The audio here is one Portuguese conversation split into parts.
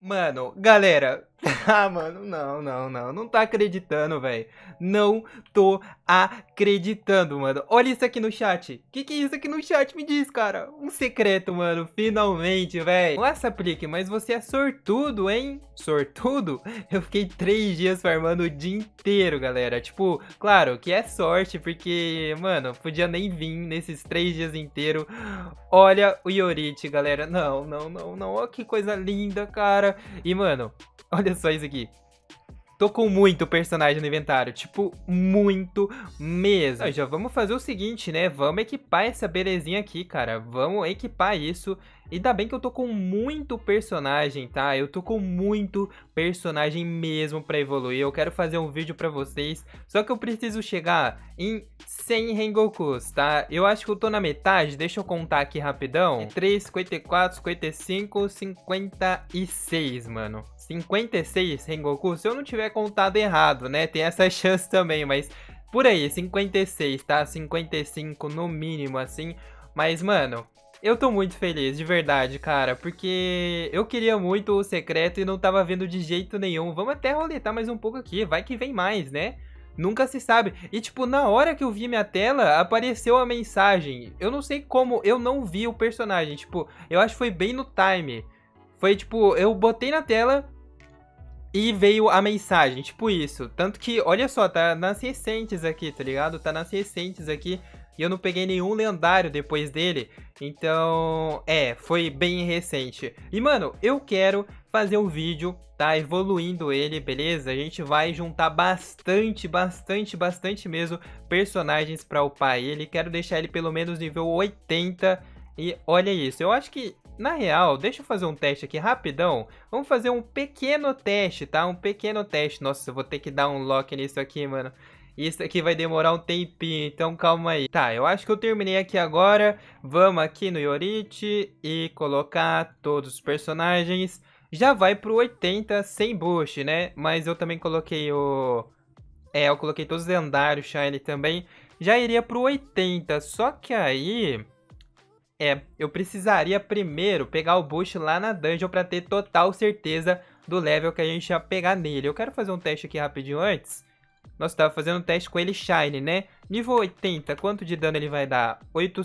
Mano, galera. Ah, mano, não tô acreditando, velho. Não tô acreditando, mano. Olha isso aqui no chat. Que é isso aqui no chat? Me diz, cara. Um secreto, mano. Finalmente, velho. Nossa, Plique, mas você é sortudo, hein? Sortudo? Eu fiquei 3 dias farmando o dia inteiro, galera. Tipo, claro que é sorte, porque, mano, podia nem vir nesses 3 dias inteiros. Olha o Yorite, galera. Não. Olha que coisa linda, cara. E, mano, olha só isso aqui. Tô com muito personagem no inventário, tipo, muito mesmo. Já vamos fazer o seguinte, né? Vamos equipar essa belezinha aqui, cara. Vamos equipar isso. E ainda bem que eu tô com muito personagem, tá? Eu tô com muito personagem mesmo pra evoluir. Eu quero fazer um vídeo pra vocês. Só que eu preciso chegar em 100 Rengokus, tá? Eu acho que eu tô na metade. Deixa eu contar aqui rapidão. 3, 54, 55, 56, mano. 56 Rengoku, se eu não tiver contado errado, né? Tem essa chance também, mas por aí, 56, tá? 55 no mínimo, assim. Mas, mano, eu tô muito feliz, de verdade, cara, porque eu queria muito o secreto e não tava vendo de jeito nenhum. Vamos até roletar mais um pouco aqui, vai que vem mais, né? Nunca se sabe. E, tipo, na hora que eu vi minha tela, apareceu a mensagem. Eu não sei como eu não vi o personagem, tipo, eu acho que foi bem no time. Foi, tipo, eu botei na tela e veio a mensagem, tipo isso. Tanto que, olha só, tá nas recentes aqui, tá ligado? Tá nas recentes aqui. E eu não peguei nenhum lendário depois dele. Então, foi bem recente. E, mano, eu quero fazer um vídeo, tá? Evoluindo ele, beleza? A gente vai juntar bastante mesmo personagens pra upar ele. Quero deixar ele pelo menos nível 80. E olha isso, eu acho que, na real, deixa eu fazer um teste aqui rapidão. Vamos fazer um pequeno teste, tá? Um pequeno teste. Nossa, eu vou ter que dar um lock nisso aqui, mano. Isso aqui vai demorar um tempinho, então calma aí. Tá, eu acho que eu terminei aqui agora. Vamos aqui no Yorite e colocar todos os personagens. Já vai pro 80 sem boost, né? Mas eu também coloquei o... eu coloquei todos os lendários, Shine também. Já iria pro 80, só que aí... eu precisaria primeiro pegar o boost lá na dungeon pra ter total certeza do level que a gente ia pegar nele. Eu quero fazer um teste aqui rapidinho antes. Nossa, tava fazendo um teste com ele Shine, né? Nível 80, quanto de dano ele vai dar?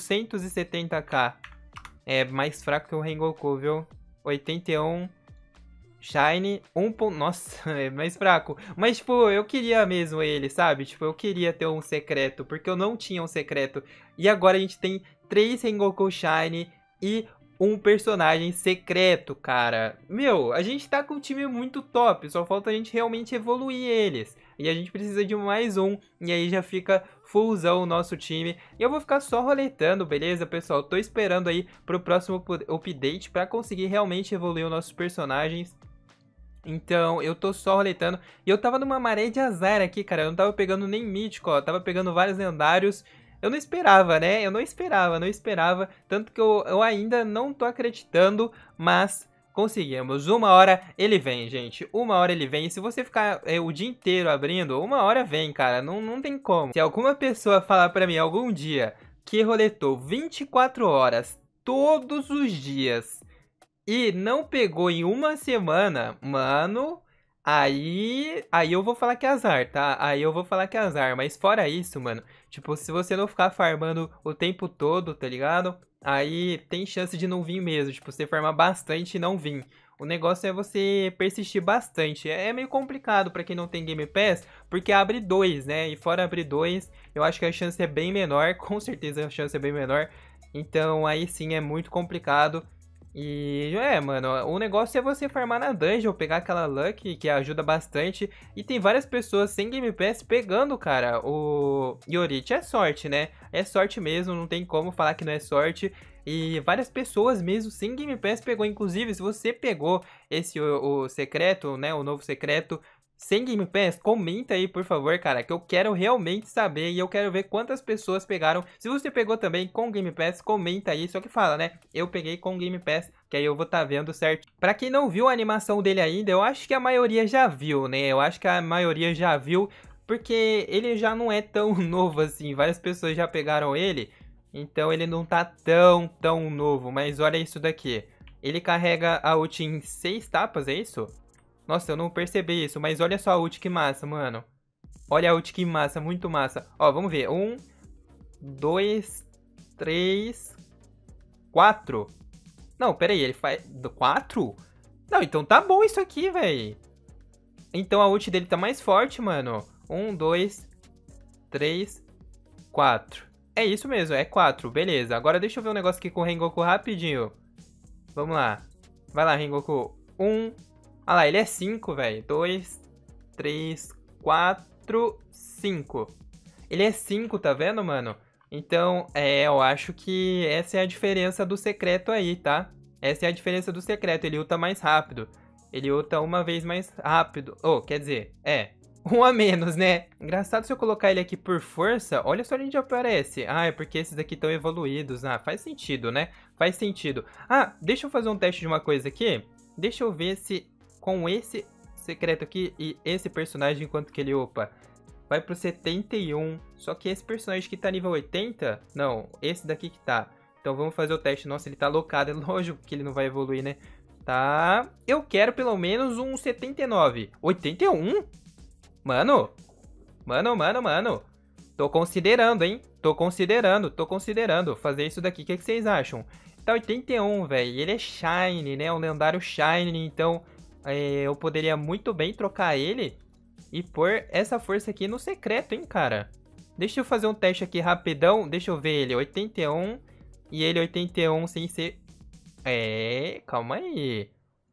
870k. É mais fraco que o Rengoku, viu? 81... Shine, Nossa, é mais fraco. Mas, tipo, eu queria mesmo ele, sabe? Tipo, eu queria ter um secreto, porque eu não tinha um secreto. E agora a gente tem 3 Rengoku Shine e um personagem secreto, cara. Meu, a gente tá com um time muito top, só falta a gente realmente evoluir eles. E a gente precisa de mais um, e aí já fica fullzão o nosso time. E eu vou ficar só roletando, beleza, pessoal? Tô esperando aí pro próximo update pra conseguir realmente evoluir os nossos personagens. Então, eu tô só roletando. E eu tava numa maré de azar aqui, cara. Eu não tava pegando nem mítico, ó. Eu tava pegando vários lendários. Eu não esperava, né? Eu não esperava. Tanto que eu ainda não tô acreditando, mas conseguimos. 1 hora ele vem, gente. 1 hora ele vem. E se você ficar o dia inteiro abrindo, 1 hora vem, cara. Não tem como. Se alguma pessoa falar pra mim algum dia que roletou 24 horas todos os dias e não pegou em uma semana, mano, aí eu vou falar que é azar, tá? Aí eu vou falar que é azar, mas fora isso, mano, tipo, se você não ficar farmando o tempo todo, tá ligado? Aí tem chance de não vir mesmo, tipo, você farmar bastante e não vir. O negócio é você persistir bastante. É meio complicado pra quem não tem Game Pass, porque abre 2, né? E fora abrir 2, eu acho que a chance é bem menor, com certeza a chance é bem menor. Então aí sim é muito complicado. E mano, o negócio é você farmar na dungeon, pegar aquela luck que ajuda bastante. E tem várias pessoas sem Game Pass pegando, cara, o Yorite. É sorte, né? É sorte mesmo, não tem como falar que não é sorte. E várias pessoas mesmo sem Game Pass pegou. Inclusive, se você pegou o secreto, né, o novo secreto, sem Game Pass, comenta aí, por favor, cara, que eu quero realmente saber e eu quero ver quantas pessoas pegaram. Se você pegou também com Game Pass, comenta aí, só que fala, né? Eu peguei com Game Pass, que aí eu vou estar vendo certo. Pra quem não viu a animação dele ainda, eu acho que a maioria já viu, né? Eu acho que a maioria já viu, porque ele já não é tão novo assim. Várias pessoas já pegaram ele, então ele não tá tão novo. Mas olha isso daqui. Ele carrega a ult em 6 tapas, é isso? Nossa, eu não percebi isso, mas olha só a ult que massa, mano. Olha a ult que massa, muito massa. Ó, vamos ver. 1, 2, 3, 4. Não, pera aí, ele faz... 4? Não, então tá bom isso aqui, velho. Então a ult dele tá mais forte, mano. 1, 2, 3, 4. É isso mesmo, é 4, beleza. Agora deixa eu ver um negócio aqui com o Rengoku rapidinho. Vamos lá. Vai lá, Rengoku. 1. Ah lá, ele é 5, velho. 2, 3, 4, 5. Ele é 5, tá vendo, mano? Então, eu acho que essa é a diferença do secreto aí, tá? Essa é a diferença do secreto. Ele ulta mais rápido. Ele ulta uma vez mais rápido. Oh, quer dizer, um a menos, né? Engraçado se eu colocar ele aqui por força. Olha só onde aparece. Ah, é porque esses aqui estão evoluídos. Ah, faz sentido, né? Faz sentido. Ah, deixa eu fazer um teste de uma coisa aqui. Deixa eu ver se com esse secreto aqui e esse personagem, quanto que ele upa. Vai pro 71. Só que esse personagem que tá nível 80... Não, esse daqui que tá. Então vamos fazer o teste. Nossa, ele tá locado. É lógico que ele não vai evoluir, né? Tá. Eu quero pelo menos um 79. 81? Mano. Mano. Tô considerando, hein? Tô considerando fazer isso daqui. O que vocês acham? Tá 81, velho. Ele é Shine, né? Um lendário Shine. Então, eu poderia muito bem trocar ele e pôr essa força aqui no secreto, hein, cara? Deixa eu fazer um teste aqui rapidão. Deixa eu ver ele. 81 e ele 81 sem ser... calma aí.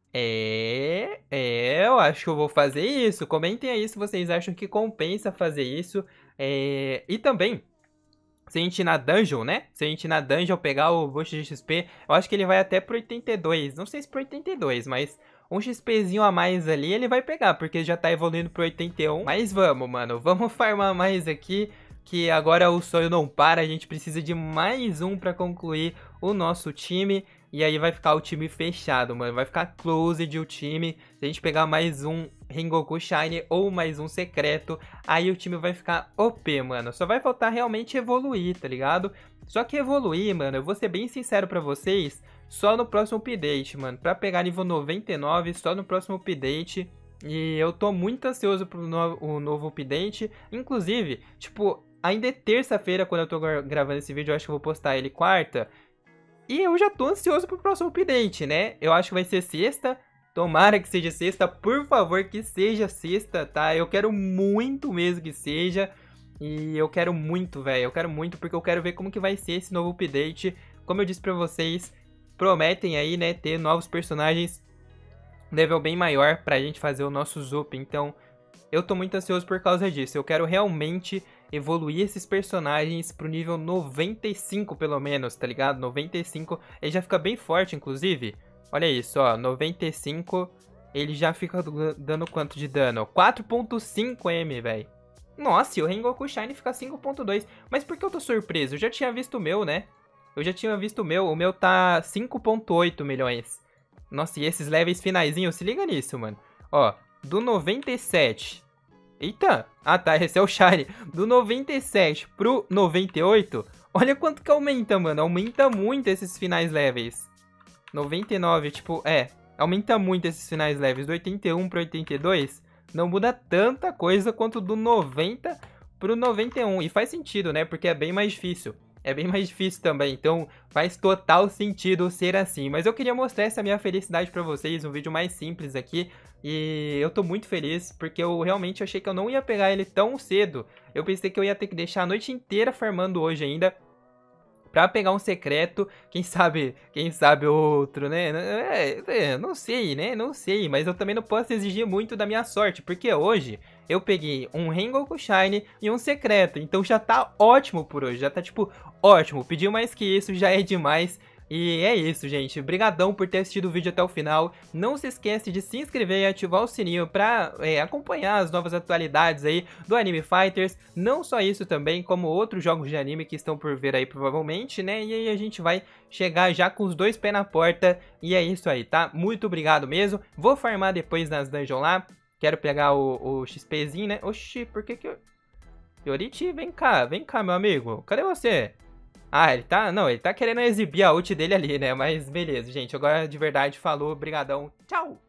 Eu acho que eu vou fazer isso. Comentem aí se vocês acham que compensa fazer isso. E também, se a gente ir na dungeon, né? Se a gente ir na dungeon pegar o boost de XP, eu acho que ele vai até pro 82. Não sei se pro 82, mas um XPzinho a mais ali ele vai pegar, porque já tá evoluindo pro 81. Mas vamos, mano. Vamos farmar mais aqui, que agora o sonho não para. A gente precisa de mais um pra concluir o nosso time. E aí vai ficar o time fechado, mano. Vai ficar closed o time. Se a gente pegar mais um Rengoku Shine ou mais um secreto, aí o time vai ficar OP, mano. Só vai faltar realmente evoluir, tá ligado? Só que evoluir, mano, eu vou ser bem sincero pra vocês, só no próximo update, mano. Pra pegar nível 99, só no próximo update. E eu tô muito ansioso pro novo update. Inclusive, tipo, ainda é terça-feira quando eu tô gravando esse vídeo. Eu acho que eu vou postar ele quarta. E eu já tô ansioso pro próximo update, né? Eu acho que vai ser sexta. Tomara que seja sexta. Por favor, que seja sexta, tá? Eu quero muito mesmo que seja. E eu quero muito, velho. Eu quero muito porque eu quero ver como que vai ser esse novo update. Como eu disse pra vocês, prometem aí, né? Ter novos personagens level bem maior pra gente fazer o nosso Zup. Então, eu tô muito ansioso por causa disso. Eu quero realmente evoluir esses personagens pro nível 95 pelo menos, tá ligado? 95, ele já fica bem forte, inclusive. Olha isso, ó, 95, ele já fica dando quanto de dano? 4.5 M, velho. Nossa, e o Rengoku Shine fica 5.2. Mas por que eu tô surpreso? Eu já tinha visto o meu, né? O meu tá 5.8 milhões. Nossa, e esses levels finaizinhos, se liga nisso, mano. Ó, do 97... Eita! Ah, tá, esse é o Shine. Do 97 pro 98, olha quanto que aumenta, mano. Aumenta muito esses finais levels. 99, tipo, aumenta muito esses finais levels. Do 81 pro 82, não muda tanta coisa quanto do 90 pro 91. E faz sentido, né? Porque é bem mais difícil. É bem mais difícil também, então faz total sentido ser assim. Mas eu queria mostrar essa minha felicidade pra vocês, um vídeo mais simples aqui. E eu tô muito feliz, porque eu realmente achei que eu não ia pegar ele tão cedo. Eu pensei que eu ia ter que deixar a noite inteira farmando hoje ainda pra pegar um secreto, quem sabe outro, né? Não sei, né? Não sei, mas eu também não posso exigir muito da minha sorte, porque hoje eu peguei um Rengoku Shine e um secreto, então já tá ótimo por hoje, já tá tipo ótimo, pediu mais que isso já é demais. E é isso, gente. Brigadão por ter assistido o vídeo até o final. Não se esquece de se inscrever e ativar o sininho pra acompanhar as novas atualidades aí do Anime Fighters. Não só isso também, como outros jogos de anime que estão por vir aí provavelmente, né? E aí a gente vai chegar já com os dois pés na porta. E é isso aí, tá? Muito obrigado mesmo. Vou farmar depois nas dungeons lá. Quero pegar o XPzinho, né? Oxi, por que que eu... Yoriti, vem cá, meu amigo. Cadê você? Ah, ele tá. Não, ele tá querendo exibir a ult dele ali, né? Mas beleza, gente. Agora de verdade falou. Brigadão. Tchau!